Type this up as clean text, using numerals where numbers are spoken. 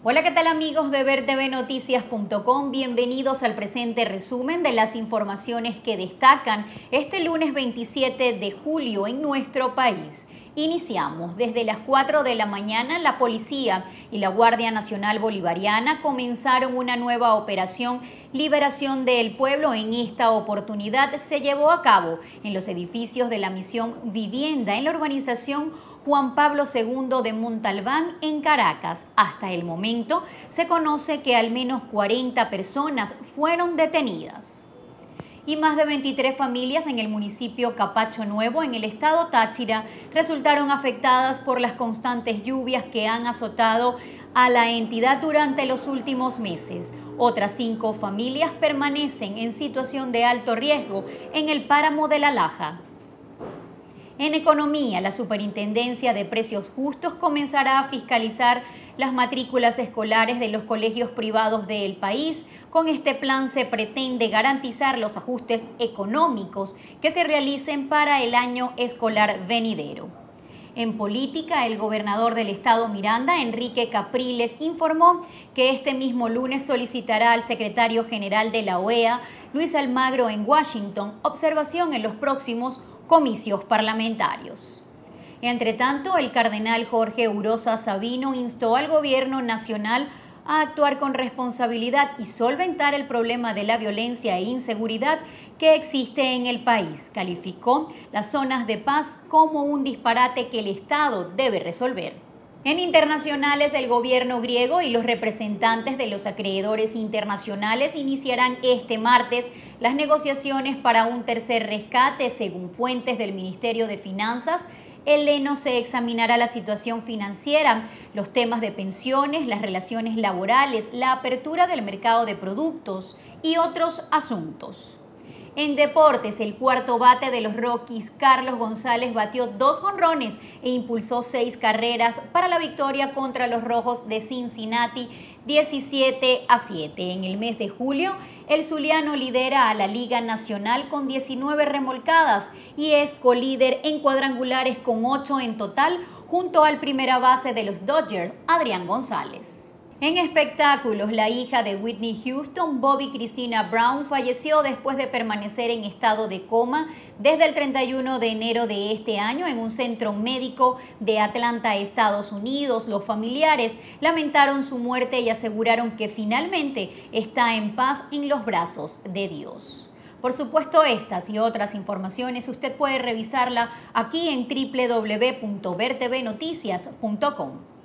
Hola, ¿qué tal amigos de vertvnoticias.com? Bienvenidos al presente resumen de las informaciones que destacan este lunes 27 de julio en nuestro país. Iniciamos. Desde las 4 de la mañana, la policía y la Guardia Nacional Bolivariana comenzaron una nueva operación Liberación del Pueblo. En esta oportunidad se llevó a cabo en los edificios de la misión Vivienda en la urbanización Juan Pablo II de Montalbán, en Caracas. Hasta el momento se conoce que al menos 40 personas fueron detenidas. Y más de 23 familias en el municipio Capacho Nuevo, en el estado Táchira, resultaron afectadas por las constantes lluvias que han azotado a la entidad durante los últimos meses. Otras 5 familias permanecen en situación de alto riesgo en el páramo de La Laja. En economía, la Superintendencia de Precios Justos comenzará a fiscalizar las matrículas escolares de los colegios privados del país. Con este plan se pretende garantizar los ajustes económicos que se realicen para el año escolar venidero. En política, el gobernador del estado Miranda, Enrique Capriles, informó que este mismo lunes solicitará al secretario general de la OEA, Luis Almagro, en Washington, observación en los próximos comicios parlamentarios. Entre tanto, el cardenal Jorge Urosa Sabino instó al gobierno nacional a actuar con responsabilidad y solventar el problema de la violencia e inseguridad que existe en el país. Calificó las zonas de paz como un disparate que el Estado debe resolver. En internacionales, el gobierno griego y los representantes de los acreedores internacionales iniciarán este martes las negociaciones para un tercer rescate. Según fuentes del Ministerio de Finanzas, el leno se examinará la situación financiera, los temas de pensiones, las relaciones laborales, la apertura del mercado de productos y otros asuntos. En deportes, el cuarto bate de los Rockies, Carlos González, batió 2 jonrones e impulsó 6 carreras para la victoria contra los Rojos de Cincinnati 17-7. En el mes de julio, el zuliano lidera a la Liga Nacional con 19 remolcadas y es colíder en cuadrangulares con 8 en total, junto al primera base de los Dodgers, Adrián González. En espectáculos, la hija de Whitney Houston, Bobbi Kristina Brown, falleció después de permanecer en estado de coma desde el 31 de enero de este año en un centro médico de Atlanta, Estados Unidos. Los familiares lamentaron su muerte y aseguraron que finalmente está en paz en los brazos de Dios. Por supuesto, estas y otras informaciones usted puede revisarla aquí en www.vertvnoticias.com.